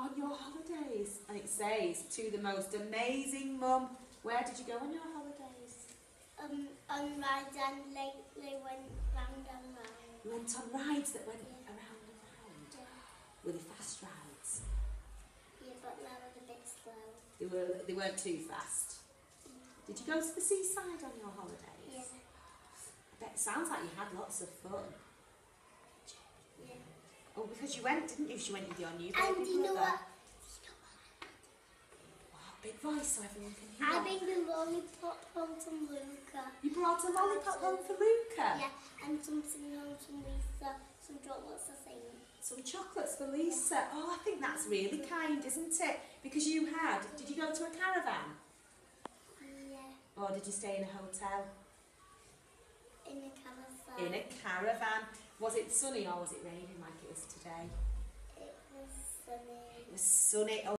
on your holidays. And it says, to the most amazing mum. Where did you go on your holidays? On rides and they went round and round. You went on rides that went Yeah. around and round. Yeah. Were they fast rides? Yeah, but they were a bit slow. They weren't too fast. Did you go to the seaside on your holidays? Yeah. I bet it sounds like you had lots of fun. Yeah. Oh, because you went, didn't you? You went with your new baby And you know brother. what? Wow, big voice so everyone can hear. I bring the lollipop home from Luca. You brought a lollipop home for Luca? Yeah, and something home from Lisa. Some chocolates, I think. Some chocolates for Lisa. Oh, I think that's really kind, isn't it? Because you had, did you go to a caravan? Yeah. Or did you stay in a hotel? In a caravan. In a caravan. Was it sunny or was it raining like it was today? It was sunny. It was sunny. Oh,